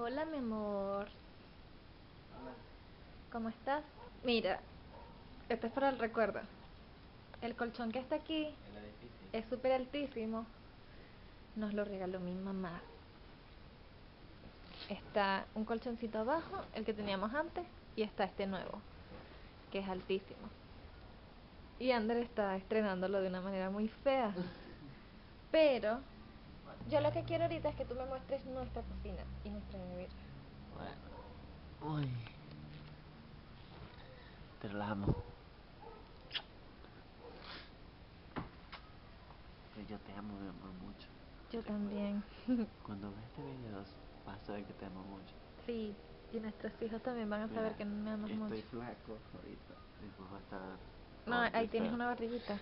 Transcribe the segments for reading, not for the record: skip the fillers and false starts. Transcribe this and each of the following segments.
Hola, mi amor. Hola. ¿Cómo estás? Mira, esto es para el recuerdo. El colchón que está aquí El edificio. es súper altísimo. Nos lo regaló mi mamá. Está un colchoncito abajo, el que teníamos antes, y está este nuevo, que es altísimo. Y Ander está estrenándolo de una manera muy fea. Pero yo lo que quiero ahorita es que tú me muestres nuestra cocina y nuestra nevera. Bueno. Uy. Te lo amo. Que yo te amo, mi amor, mucho. Yo también. Cuando veas este video vas a saber que te amo mucho. Sí, y nuestros hijos también van a Mira, saber que me amas mucho. estoy flaco ahorita. Después va a estar No, gordo y ahí tienes feo. una barriguita.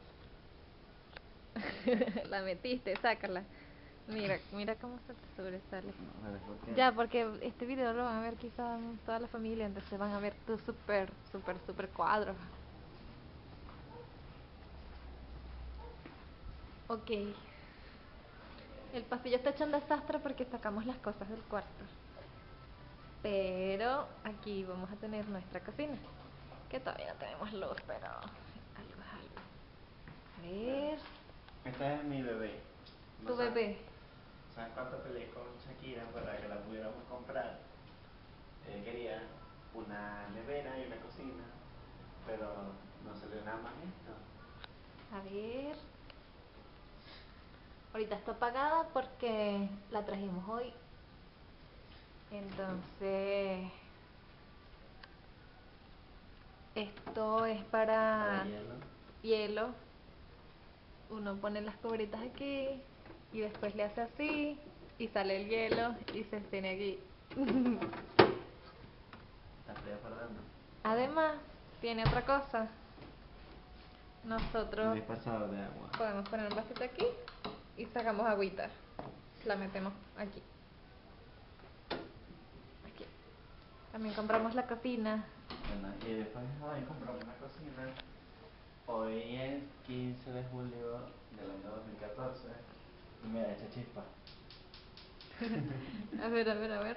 La metiste, sácala. Mira, mira cómo se te sobresale. ¿Sabes por qué? Ya, porque este video lo van a ver quizá toda la familia, entonces van a ver tu súper cuadro. Ok. El pasillo está hecho un desastre porque sacamos las cosas del cuarto. Pero aquí vamos a tener nuestra cocina. Que todavía no tenemos luz, pero algo es algo. A ver. Esta es mi bebé. Tu bebé. ¿Sabes cuánto peleé con Shakira para que la pudiéramos comprar? Ella quería una nevera y una cocina, pero no salió nada más esto. A ver. Ahorita está apagada porque la trajimos hoy. Entonces, esto es Para para hielo. hielo. Uno pone las cubritas aquí y después le hace así y sale el hielo y se tiene aquí. ¿Está fría por dentro? Además, tiene otra cosa. Un Nosotros dispensador de agua. podemos poner un vasito aquí y sacamos agüita. La metemos aquí. Aquí. También compramos la cocina. Bueno, y después hoy compramos una cocina. Hoy es 15 de julio del año 2014. Y mira, echa chispa. A ver, a ver, a ver.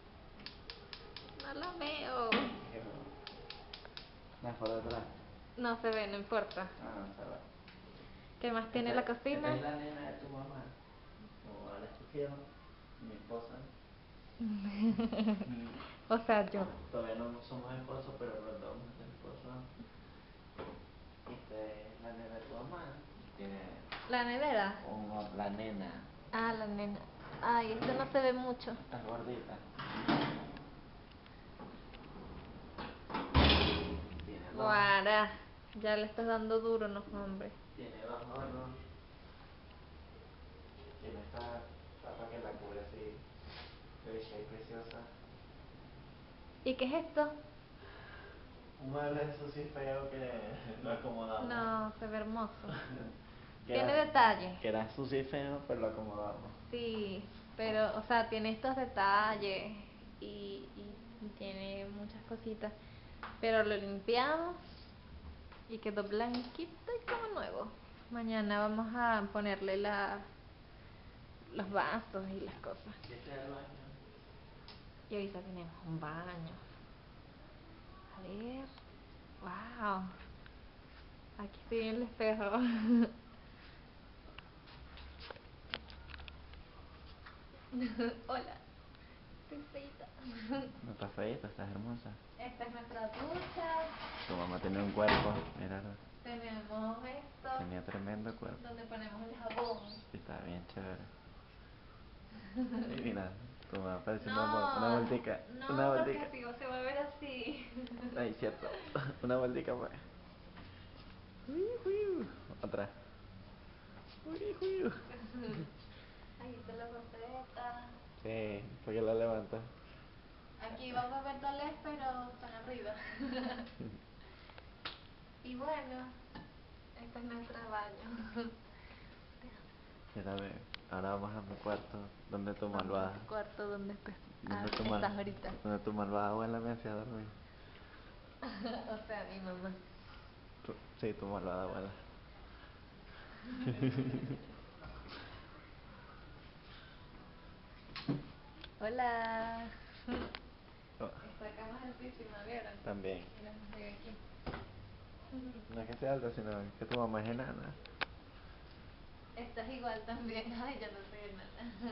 No la veo. No es por detrás. No se ve, no importa. Ah, no se ve. ¿Qué más tiene la Esta cocina? es la nena de tu mamá. Tu mamá la escogió. Mi esposa. O sea, yo. Todavía no somos esposos, pero pronto vamos a ser esposos. Esta es la nena de tu mamá. Tiene ¿La nevera? la nena. Ah, la nena. Ay, esto no se ve mucho. Está gordita. Tiene dos. Guara. Ya le estás dando duro, no, hombre. Tiene dos hornos. Tiene esta tapa que la cubre así. Bella y preciosa. ¿Y qué es esto? Un mueble sucio y feo que lo acomodamos. No, se ve hermoso. que Tiene era, detalle. que era sucio y feo, pero lo acomodamos. Sí, pero, o sea, tiene estos detalles y tiene muchas cositas. Pero lo limpiamos y quedó blanquito y como nuevo. Mañana vamos a ponerle los vasos y las cosas. Y este es el baño. Y ahorita tenemos un baño. A ver. Wow. Aquí estoy en el espejo. Hola. Estoy feita. No estás feita, estás hermosa. Esta es nuestra ducha. Tu mamá tiene un cuerpo, míralo. Tenemos esto. Tenía tremendo cuerpo. Donde ponemos el jabón. Y está bien chévere. Y mira, tu mamá parece una No, vueltica. Una no, porque vueltica. si no se va a ver así. Ay, cierto. Una vueltica más. Otra. Ahí está la roseta. Sí, porque la levantas. Aquí vamos a ver tales, pero están arriba. Y bueno, este es nuestro baño. Mira, ve, ahora vamos a mi cuarto, donde tu Vamos a malvada. tu cuarto donde Donde tu, estás ahorita. donde tu malvada abuela me hacía dormir. O sea, mi mamá. Sí, tu malvada abuela. Hola. Oh, Esta cama es altísima, ¿vieron? también. Mira, llegué aquí. No es que sea alta, sino que tu mamá es enana. Esta es igual también. Ay, yo no soy nada.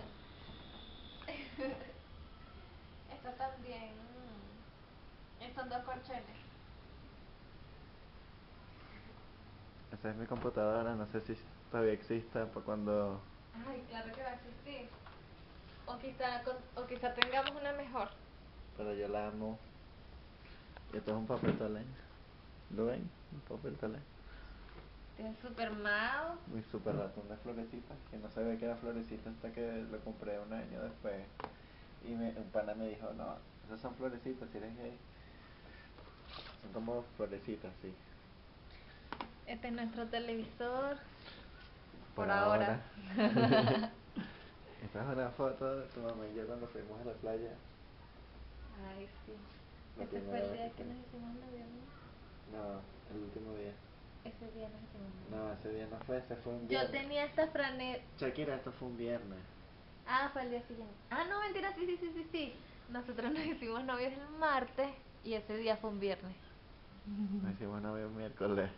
Esta también. Estos dos colchones. Esa es mi computadora, no sé si todavía exista para cuando... Ay, claro que va a existir. O quizá tengamos una mejor. Pero yo la amo. Y esto es un papel toalé. ¿Lo ven? Un papel toalé. Tiene super mouse. Mi super ratón de florecitas, que no sabía que era florecita hasta que lo compré un año después. Y un pana me dijo, no, esas son florecitas, si eres gay. Son como florecitas, sí. Este es nuestro televisor. Por Por ahora. ahora. Esta es una foto de tu mamá y yo cuando fuimos a la playa. Ay, sí. La Ese fue primera el vez día que que nos fuimos. hicimos novios, ¿no? No, el último día. Ese día nos hicimos novios. No, ese día no fue, ese fue un Yo viernes. tenía esta franela. Shakira, esto fue un viernes. Ah, fue el día siguiente. Ah, no, mentira, sí, sí, sí, sí, sí. Nosotros nos hicimos novios el martes y ese día fue un viernes. Nos hicimos novios miércoles.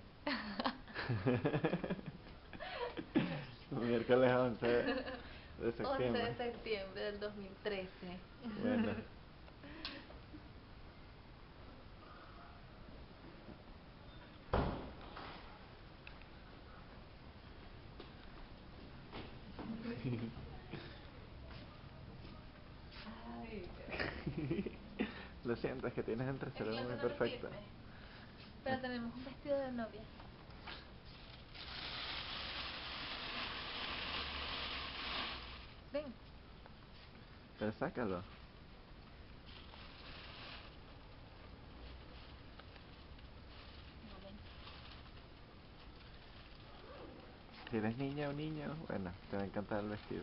Miércoles 11 de 11 septiembre. de septiembre del 2013. Bueno. Ay, Lo siento, es que tienes el el trasero gloss muy no me perfecto. sirve. Pero tenemos un vestido de novia. Ven. Pero sácalo. No, ven. Si eres niña o niño, bueno, te va a encantar el vestido.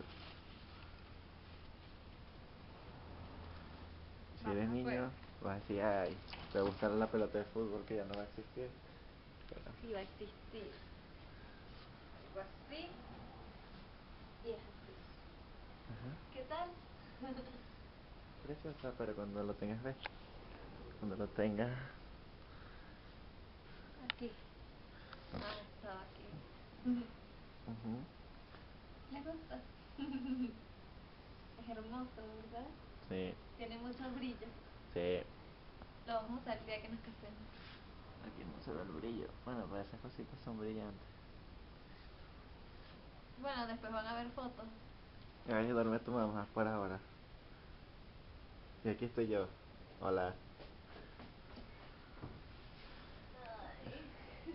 Si eres Vamos afuera. niño, vas a decir, ay, te va a gustar la pelota de fútbol que ya no va a existir. Pero, Sí va a existir. Algo así y es así. ajá, ¿Qué tal? preciosa, pero cuando lo tengas, ves. Cuando lo tengas, Aquí. Ah, estaba aquí. ujú, ¿Le gusta? Es hermoso, ¿verdad? sí, Tiene mucho brillo. sí. Lo vamos a usar el día que nos casemos. Aquí no se ve el brillo. Bueno, pero esas cositas son brillantes. Bueno, después van a ver fotos. Ay, duerme tu mamá por ahora. Y aquí estoy yo. Hola. Ay.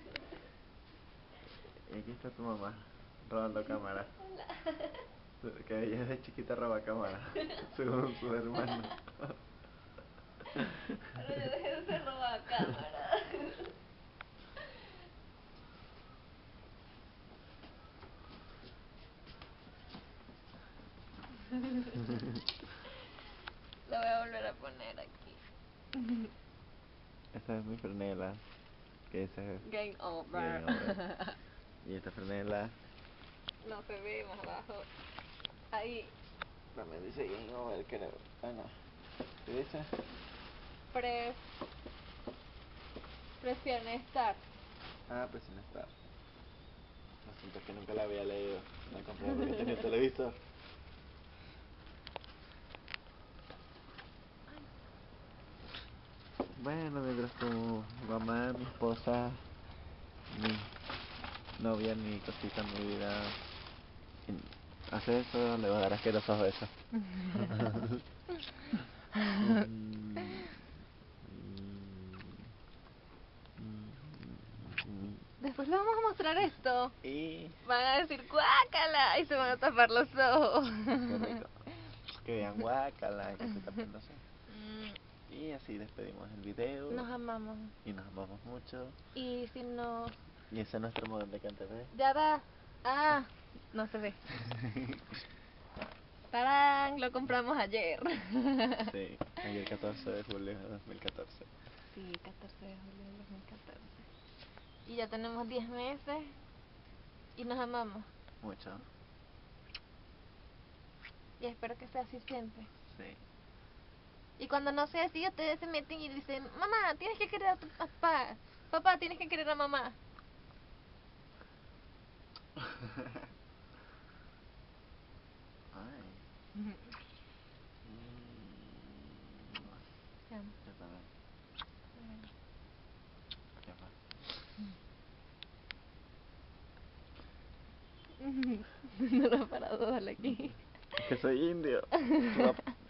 Y aquí está tu mamá, robando cámara. Hola. Que ella desde chiquita roba cámara, según su hermano. Ahora yo dejé de ser roba cámara. Lo voy a volver a poner aquí. Esta es mi franela, que esa es Game over. Game Over. Y esta franela No se ve más abajo. Ahí. también dice Game Over, creo. Ah, no. ¿Qué dice? Press. Presione Start. Ah, pues sin estar. Asunto que nunca la había leído. La compré porque tenía televisor. Bueno, mientras tu mamá, mi esposa, mi novia, mi cosita, mi vida hace eso, le va a dar asquerosos besos. Después le vamos a mostrar esto. Y Van a decir guácala y se van a tapar los ojos. qué rico. Que vean guacala, que se tapen los ojos. Y así despedimos el video. Nos amamos. Y nos amamos mucho. Y si no... Y ese es nuestro modelo de cantar. Ya va. Ah, no se ve. ¡Tarán! Lo compramos ayer. Sí, ayer 14 de julio de 2014. Sí, 14 de julio del 2014. Y ya tenemos 10 meses. Y nos amamos. Mucho. Y espero que sea así siempre. Sí. Y cuando no sea así, ustedes se meten y dicen, mamá, tienes que querer a tu papá. Papá, tienes que querer a mamá. Ay. Ya. Yo también. ¿Qué más? No lo he parado de darle aquí. Es que soy indio.